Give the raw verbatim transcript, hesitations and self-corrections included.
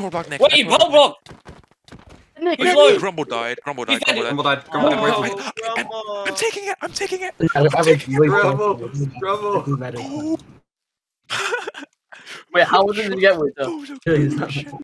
power block next. Wait, power block! Nick, Which one? Grumble died. Grumble died. He's dead. Grumble died. Grumble died. Grumble Grumble died. died. I'm, I'm, I'm taking it. I'm taking it. I was, I was really Grumble. close. Grumble. Wait, how was it to get with though? Oh, Really, it's not-